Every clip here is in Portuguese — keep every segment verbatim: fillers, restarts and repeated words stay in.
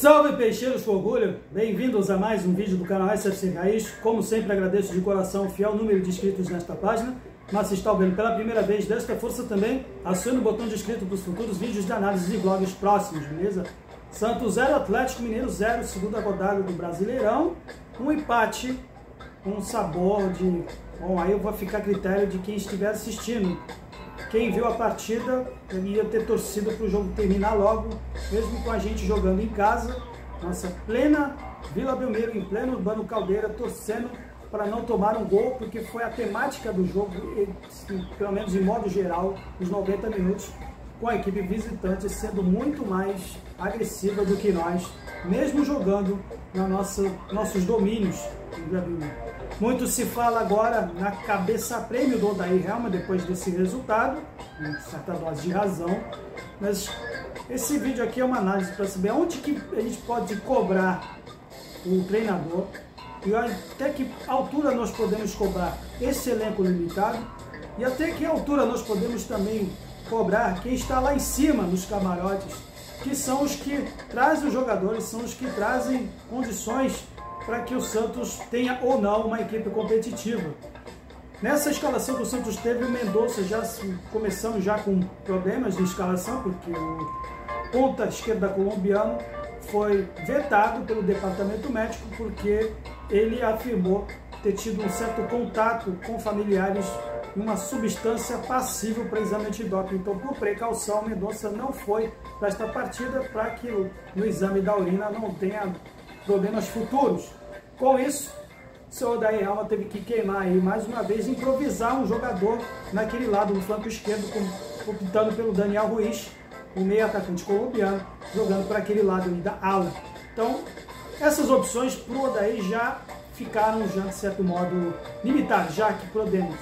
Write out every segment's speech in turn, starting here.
Salve peixeiros com orgulho, bem-vindos a mais um vídeo do canal S F C Raiz. Como sempre agradeço de coração o fiel número de inscritos nesta página. Mas se está vendo pela primeira vez, desta força também, acione o botão de inscrito para os futuros vídeos de análise de vlogs próximos, beleza? Santos zero, Atlético Mineiro zero, segunda rodada do Brasileirão. Um empate com um sabor de... Bom, aí eu vou ficar a critério de quem estiver assistindo. Quem viu a partida ia ter torcido para o jogo terminar logo, mesmo com a gente jogando em casa, nossa plena Vila Belmiro, em pleno Urbano Caldeira, torcendo para não tomar um gol, porque foi a temática do jogo, pelo menos em modo geral, os noventa minutos, com a equipe visitante sendo muito mais agressiva do que nós, mesmo jogando na nossa, nossos domínios. Muito se fala agora na cabeça prêmio do Odair Helma depois desse resultado, com certa dose de razão, mas esse vídeo aqui é uma análise para saber onde que a gente pode cobrar o treinador e até que altura nós podemos cobrar esse elenco limitado e até que altura nós podemos também cobrar quem está lá em cima nos camarotes, que são os que trazem os jogadores, são os que trazem condições para que o Santos tenha ou não uma equipe competitiva. Nessa escalação que o Santos teve, o Mendonça já começamos já com problemas de escalação, porque o ponta esquerda colombiano foi vetado pelo departamento médico porque ele afirmou ter tido um certo contato com familiares de uma substância passível para exame antidoping. Então, por precaução, o Mendonça não foi para esta partida para que no exame da urina não tenha problemas futuros. Com isso, o senhor Odair Helma teve que queimar aí mais uma vez, improvisar um jogador naquele lado do flanco esquerdo, optando pelo Daniel Ruiz, o meio atacante colombiano, jogando para aquele lado ali da ala. Então, essas opções para o Odair já ficaram, já de certo modo, limitadas, já que podemos.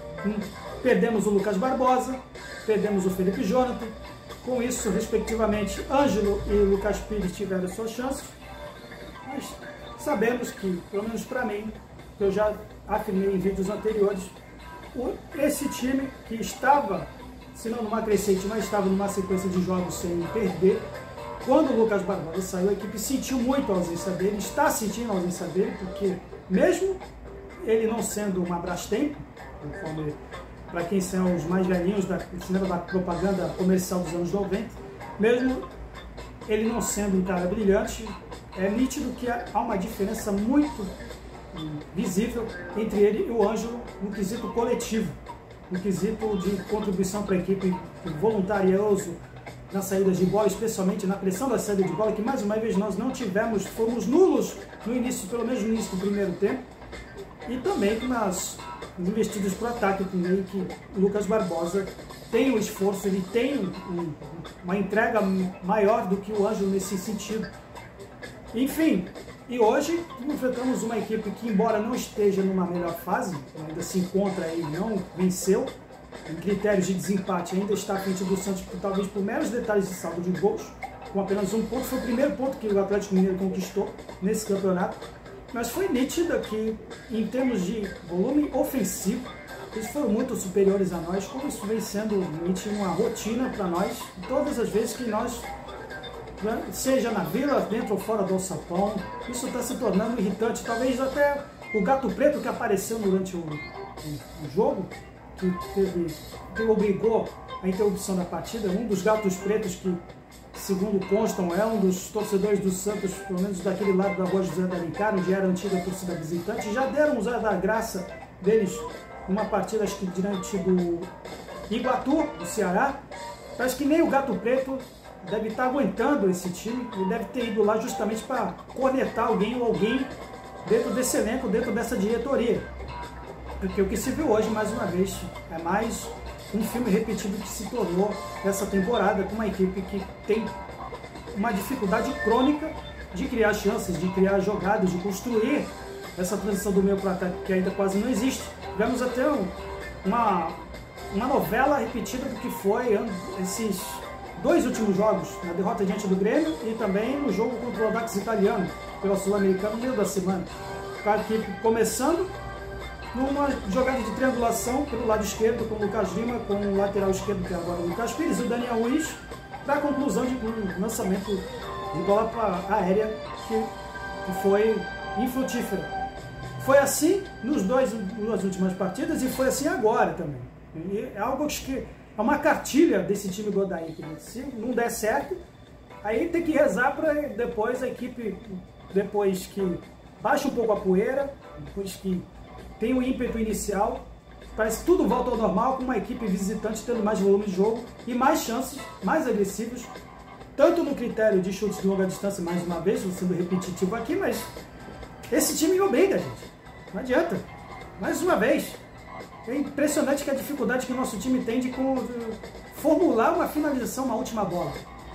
Perdemos o Lucas Barbosa, perdemos o Felipe Jonathan. Com isso, respectivamente, Ângelo e Lucas Pires tiveram suas chances. Mas sabemos que, pelo menos para mim, que eu já afirmei em vídeos anteriores, esse time que estava, se não numa crescente, mas estava numa sequência de jogos sem perder, quando o Lucas Barbosa saiu, a equipe sentiu muito a ausência dele, está sentindo a ausência dele, porque mesmo ele não sendo uma Brastemp, conforme para quem são os mais velhinhos da, da propaganda comercial dos anos noventa, mesmo ele não sendo um cara brilhante, é nítido que há uma diferença muito visível entre ele e o Ângelo no quesito coletivo, no quesito de contribuição para a equipe, voluntarioso nas saídas de bola, especialmente na pressão da saída de bola, que mais uma vez nós não tivemos, fomos nulos no início, pelo menos no início do primeiro tempo, e também nas investidas para o ataque, também que o Lucas Barbosa tem um esforço, ele tem um, uma entrega maior do que o Ângelo nesse sentido. Enfim, e hoje enfrentamos uma equipe que, embora não esteja numa melhor fase, ainda se encontra aí, não venceu, em critérios de desempate ainda está à frente do Santos, por, talvez por meros detalhes de saldo de gols, com apenas um ponto. Foi o primeiro ponto que o Atlético Mineiro conquistou nesse campeonato, mas foi nítido que, em termos de volume ofensivo, eles foram muito superiores a nós, como isso vem sendo uma rotina para nós, todas as vezes que nós, seja na Vila, dentro ou fora do Alçapão, isso está se tornando irritante. Talvez até o gato preto que apareceu durante o, o, o jogo, que, teve, que obrigou a interrupção da partida, um dos gatos pretos que, segundo constam, é um dos torcedores do Santos, pelo menos daquele lado da rua José da Alencar, onde era a antiga torcida visitante, já deram usar da graça deles uma partida, acho que diante do Iguatu, do Ceará. Parece que nem o gato preto deve estar aguentando esse time, ele deve ter ido lá justamente para cornetar alguém ou alguém dentro desse elenco, dentro dessa diretoria. Porque o que se viu hoje, mais uma vez, é mais um filme repetido que se tornou essa temporada, com uma equipe que tem uma dificuldade crônica de criar chances, de criar jogadas, de construir essa transição do meio para o ataque, que ainda quase não existe. Tivemos até um, uma, uma novela repetida do que foi esses dois últimos jogos, na derrota diante do Grêmio e também no jogo contra o Audax Italiano, pela Sul-Americana, no meio da semana. Com a equipe começando numa jogada de triangulação pelo lado esquerdo com o Lucas Lima, com o lateral esquerdo, que é agora o Lucas Pires, e o Daniel Ruiz, para a conclusão de um lançamento de bola aérea que, que foi infrutífera. Foi assim nos dois, nas últimas partidas e foi assim agora também. E é algo que é uma cartilha desse time do Odair. Se não der certo, aí tem que rezar para depois a equipe, depois que baixa um pouco a poeira, depois que tem o ímpeto inicial, parece que tudo volta ao normal, com uma equipe visitante tendo mais volume de jogo e mais chances, mais agressivos, tanto no critério de chutes de longa distância, mais uma vez, sendo repetitivo aqui, mas esse time obriga, gente. Não adianta. Mais uma vez. É impressionante que a dificuldade que o nosso time tem de formular uma finalização, uma última bola.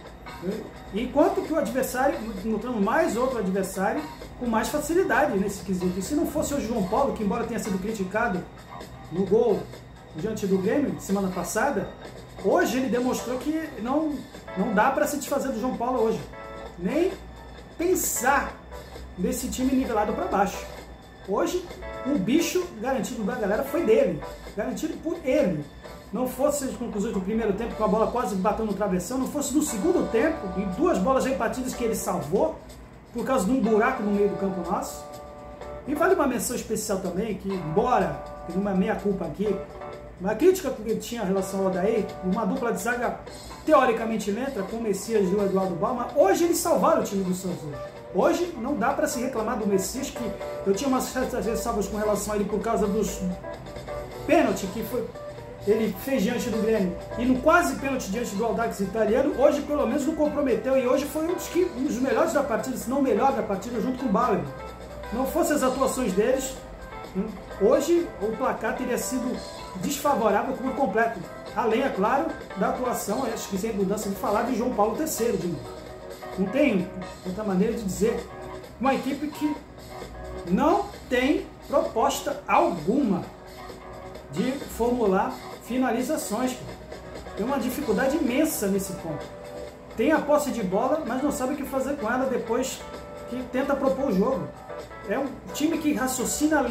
Enquanto que o adversário, notando mais outro adversário, com mais facilidade nesse quesito. E se não fosse o João Paulo, que embora tenha sido criticado no gol diante do Grêmio, semana passada, hoje ele demonstrou que não, não dá para se desfazer do João Paulo hoje. Nem pensar nesse time nivelado para baixo. Hoje, o bicho garantido da galera foi dele, garantido por ele. Não fosse as conclusões do primeiro tempo, com a bola quase batendo no travessão, não fosse no segundo tempo, em duas bolas rebatidas que ele salvou, por causa de um buraco no meio do campo nosso. E vale uma menção especial também, que embora, tem uma meia-culpa aqui, uma crítica que ele tinha em relação ao Odair, uma dupla de zaga teoricamente lenta, com o Messias e o Eduardo Balma, hoje eles salvaram o time do Santos hoje. Hoje não dá para se reclamar do Messias, que eu tinha umas certas ressalvas com relação a ele por causa dos pênaltis que foi, ele fez diante do Grêmio e no quase pênalti diante do Audax italiano. Hoje pelo menos não comprometeu e hoje foi um dos, que, um dos melhores da partida, se não o melhor da partida, junto com o Bauer. Não fossem as atuações deles, hoje o placar teria sido desfavorável por completo. Além, é claro, da atuação, acho que sem mudança de falar, de João Paulo terceiro de novo. Não tem outra maneira de dizer. Uma equipe que não tem proposta alguma de formular finalizações. Tem uma dificuldade imensa nesse ponto. Tem a posse de bola, mas não sabe o que fazer com ela depois que tenta propor o jogo. É um time que raciocina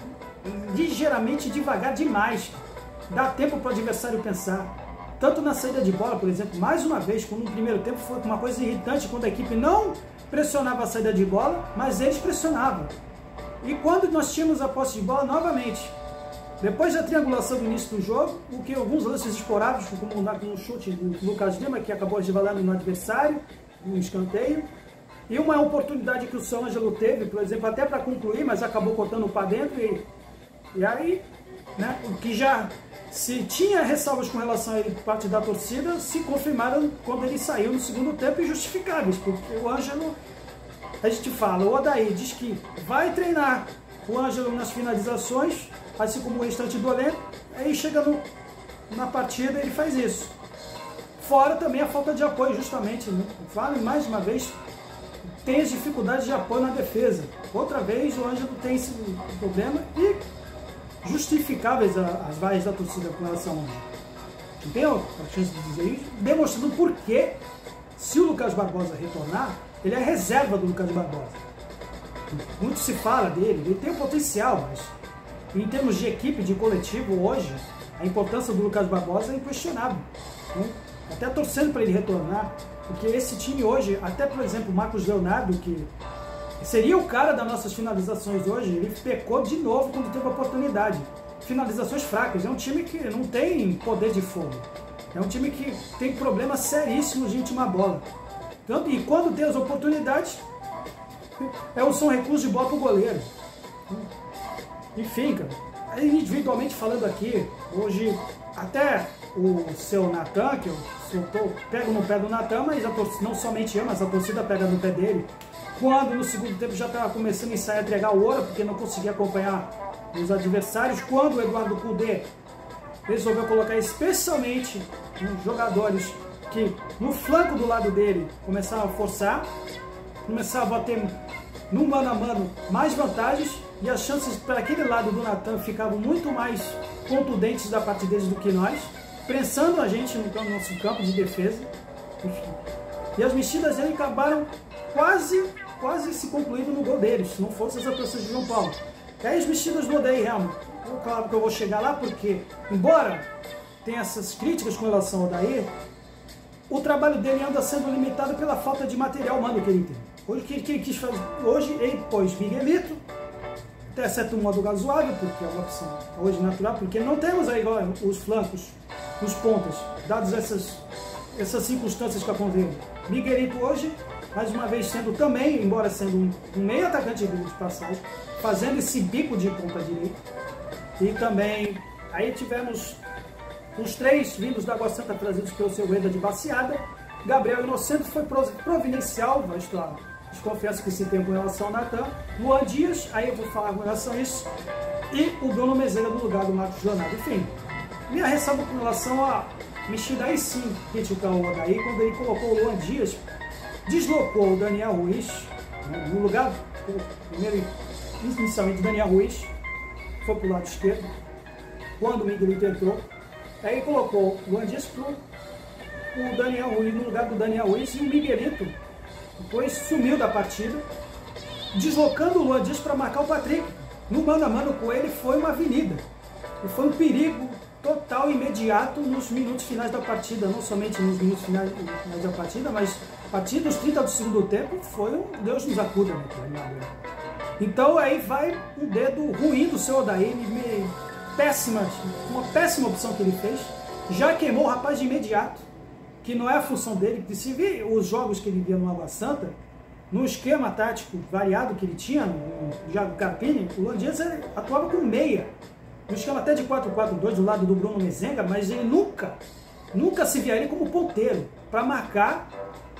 ligeiramente devagar demais. Dá tempo para o adversário pensar. Tanto na saída de bola, por exemplo, mais uma vez, como no primeiro tempo foi uma coisa irritante, quando a equipe não pressionava a saída de bola, mas eles pressionavam. E quando nós tínhamos a posse de bola, novamente, depois da triangulação do início do jogo, o que alguns lances esporádicos, como um chute do Lucas Lima, que acabou resvalando no adversário, um escanteio, e uma oportunidade que o São Ângelo teve, por exemplo, até para concluir, mas acabou cortando para dentro, e, e aí, né, o que já... Se tinha ressalvas com relação a ele por parte da torcida, se confirmaram quando ele saiu no segundo tempo, injustificáveis, porque o Ângelo, a gente fala, o Odair diz que vai treinar o Ângelo nas finalizações, assim como o restante do elenco, aí chega no, na partida ele faz isso. Fora também a falta de apoio, justamente, né? Falo mais uma vez, tem as dificuldades de apoio na defesa. Outra vez o Ângelo tem esse problema e justificáveis as vaias da torcida com relação ao Ângelo. Não tem a chance de dizer isso, demonstrando por que, se o Lucas Barbosa retornar, ele é a reserva do Lucas Barbosa. Muito se fala dele, ele tem o potencial, mas em termos de equipe, de coletivo, hoje, a importância do Lucas Barbosa é inquestionável. Né? Até torcendo para ele retornar, porque esse time hoje, até por exemplo o Marcos Leonardo, que seria o cara das nossas finalizações hoje, ele pecou de novo quando teve a oportunidade. Finalizações fracas, é um time que não tem poder de fogo. É um time que tem problemas seríssimos de última bola. Tanto, e quando tem as oportunidades, é um são recurso de bola para o goleiro. Enfim, cara, individualmente falando aqui, hoje até o seu Natan, que eu soltou, pego no pé do Natan, mas a torcida, não somente eu, mas a torcida pega no pé dele. Quando no segundo tempo já estava começando a ensaiar a entregar o ouro, porque não conseguia acompanhar os adversários, quando o Eduardo Cudê resolveu colocar especialmente os jogadores que no flanco do lado dele começavam a forçar, começavam a ter no mano a mano mais vantagens, e as chances para aquele lado do Natan ficavam muito mais contundentes da parte deles do que nós, prensando a gente no nosso campo de defesa. Enfim. E as mexidas dele acabaram quase, quase se concluindo no gol deles, se não fossem as atuações de João Paulo. E aí as mexidas do Odair, realmente, claro que eu vou chegar lá, porque, embora tenha essas críticas com relação ao Odair, o trabalho dele anda sendo limitado pela falta de material humano que ele tem. Hoje, que, que ele quis fazer, hoje ele pôs Miguelito, até certo modo razoável, porque é uma opção hoje natural, porque não temos aí agora os flancos, os pontas, dadas essas, essas circunstâncias que aconteceram. Miguelito hoje, mais uma vez sendo também, embora sendo um, um meio atacante de passagem, fazendo esse bico de ponta direita. E também, aí tivemos os três vindos da Água Santa trazidos pelo seu Renda de Baciada. Gabriel Inocente foi providencial, isto é, desconfiança que se tem com relação ao Natan. Luan Dias, aí eu vou falar com relação a isso. E o Bruno Mezenga no lugar do Marcos Leonardo. Enfim, minha ressalva com relação a mexida aí sim, criticar o Odaí, quando ele colocou o Luan Dias, deslocou o Daniel Ruiz, né, no lugar, primeiro, inicialmente Daniel Ruiz, foi para o lado esquerdo, quando o Miguelito entrou, aí colocou o Luan Dias para o Daniel Ruiz, no lugar do Daniel Ruiz, e o Miguelito depois sumiu da partida, deslocando o Luan Dias para marcar o Patrick. No mano a mano com ele foi uma avenida, e foi um perigo total e imediato nos minutos finais da partida, não somente nos minutos finais, finais da partida, mas a partir dos trinta do segundo tempo foi um Deus nos acuda, né? Então aí vai um dedo ruim do seu Odaí, péssima, uma péssima opção que ele fez, já queimou o rapaz de imediato, que não é a função dele, porque se vir os jogos que ele via no Água Santa, no esquema tático variado que ele tinha, no Thiago Carpini, o Luan Dias atuava com meia, no esquema até de quatro quatro dois do lado do Bruno Mezenga, mas ele nunca, nunca se via ele como ponteiro, para marcar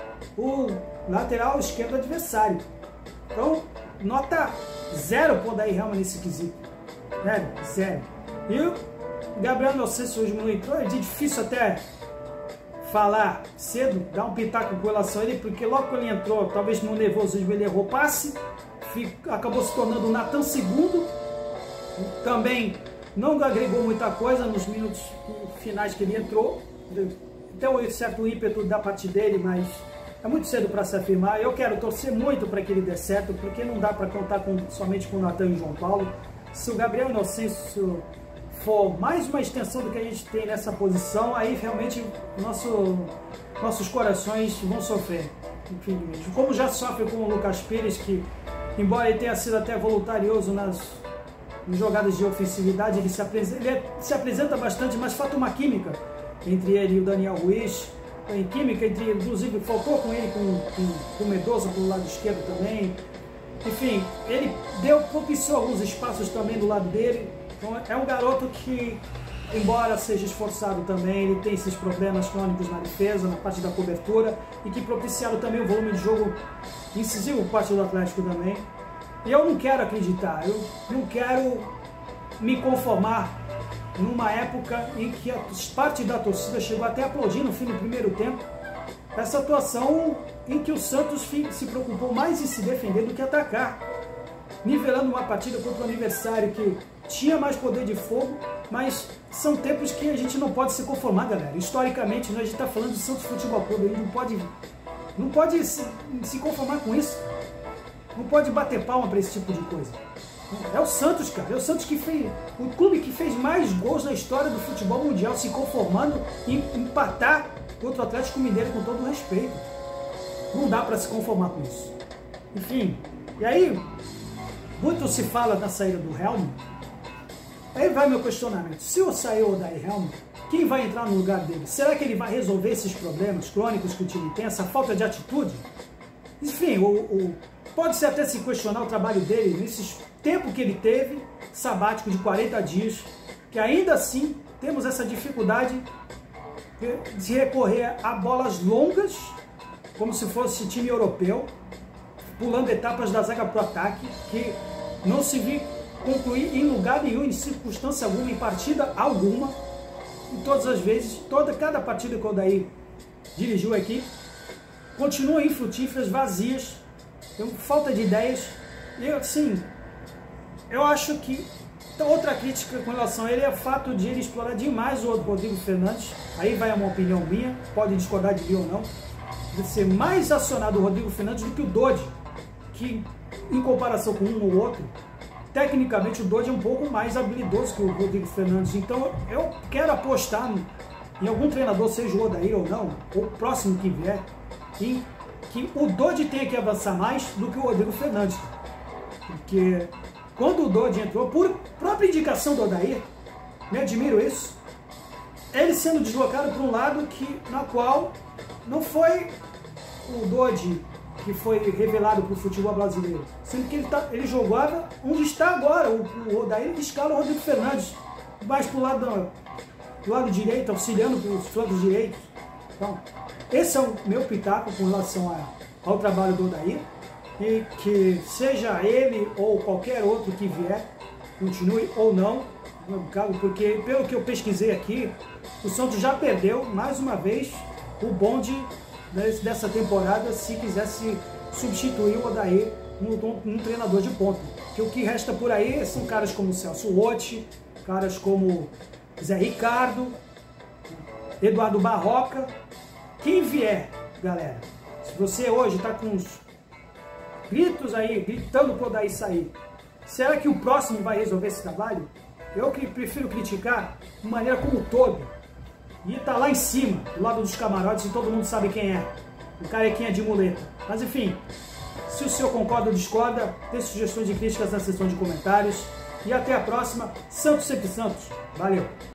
o lateral esquerdo adversário. Então, nota zero para o Odaí Helma nesse quesito. Zero, zero. E o Gabriel Inocêncio hoje não entrou, é difícil até falar cedo, dar um pitaco com relação a ele, porque logo que ele entrou, talvez no nervosismo ele errou passe, fica, acabou se tornando o Natan segundo, também não agregou muita coisa nos minutos finais que ele entrou, tem um certo ímpeto da parte dele, mas é muito cedo para se afirmar. Eu quero torcer muito para que ele dê certo, porque não dá para contar com, somente com o Natan e o João Paulo. Se o Gabriel Inocêncio for mais uma extensão do que a gente tem nessa posição, aí realmente nosso, nossos corações vão sofrer, infelizmente. Como já sofre com o Lucas Pires, que embora ele tenha sido até voluntarioso nas, nas jogadas de ofensividade, ele se, apresenta, ele se apresenta bastante, mas falta uma química entre ele e o Daniel Ruiz. Em química, entre, inclusive faltou com ele com, com, com o Medoza pelo lado esquerdo também. Enfim, ele deu, propiciou alguns espaços também do lado dele. Então é um garoto que, embora seja esforçado também, ele tem esses problemas crônicos na defesa, na parte da cobertura, e que propiciaram também o volume de jogo incisivo por parte do Atlético também. E eu não quero acreditar, eu não quero me conformar numa época em que a parte da torcida chegou até a aplaudir no fim do primeiro tempo, essa atuação em que o Santos se preocupou mais em se defender do que atacar, nivelando uma partida contra o adversário que tinha mais poder de fogo, mas são tempos que a gente não pode se conformar, galera. Historicamente, a gente está falando do Santos Futebol Clube, a gente não pode, não pode se, se conformar com isso, não pode bater palma para esse tipo de coisa. É o Santos, cara, é o Santos que fez, o clube que fez mais gols na história do futebol mundial, se conformando em empatar contra o Atlético Mineiro, com todo o respeito. Não dá para se conformar com isso. Enfim, e aí, muito se fala na saída do Helma. Aí vai meu questionamento, se eu sair o Odaí Helma, quem vai entrar no lugar dele? Será que ele vai resolver esses problemas crônicos que o time tem, essa falta de atitude? Enfim, o, o, pode-se até se questionar o trabalho dele nesses tempo que ele teve, sabático de quarenta dias, que ainda assim temos essa dificuldade de recorrer a bolas longas, como se fosse time europeu, pulando etapas da zaga para o ataque, que não se viu concluir em lugar nenhum, em circunstância alguma, em partida alguma, e todas as vezes, toda, cada partida que o Odaí dirigiu a equipe, continua infrutíferas, vazias, tem falta de ideias, e assim, eu acho que outra crítica com relação a ele é o fato de ele explorar demais o Rodrigo Fernandes. Aí vai uma opinião minha, pode discordar de mim ou não, de ser mais acionado o Rodrigo Fernandes do que o Dodi, que em comparação com um ou outro, tecnicamente o Dodi é um pouco mais habilidoso que o Rodrigo Fernandes. Então eu quero apostar em algum treinador, seja o Odair ou não, ou o próximo que vier, em que o Dodi tenha que avançar mais do que o Rodrigo Fernandes. Porque quando o Dodi entrou, por própria indicação do Odair, me admiro isso, ele sendo deslocado para um lado que, na qual não foi o Dodi que foi revelado para o futebol brasileiro, sendo que ele, tá, ele jogava onde está agora, o, o Odair escala o Rodrigo Fernandes, mais para o lado, do, do lado direito, auxiliando os flancos direitos. Então, esse é o meu pitaco com relação a, ao trabalho do Odair, e que seja ele ou qualquer outro que vier, continue ou não, porque pelo que eu pesquisei aqui, o Santos já perdeu mais uma vez o bonde dessa temporada se quisesse substituir o Odair num, num treinador de ponta. Que o que resta por aí são caras como Celso Rotti, caras como Zé Ricardo, Eduardo Barroca. Quem vier, galera, se você hoje está com os gritos aí, gritando para o Odair sair, será que o próximo vai resolver esse trabalho? Eu que prefiro criticar de maneira como todo. E tá lá em cima, do lado dos camarotes, e todo mundo sabe quem é. O carequinha de muleta. Mas enfim, se o senhor concorda ou discorda, dê sugestões e críticas na seção de comentários. E até a próxima. Santos sempre Santos. Valeu!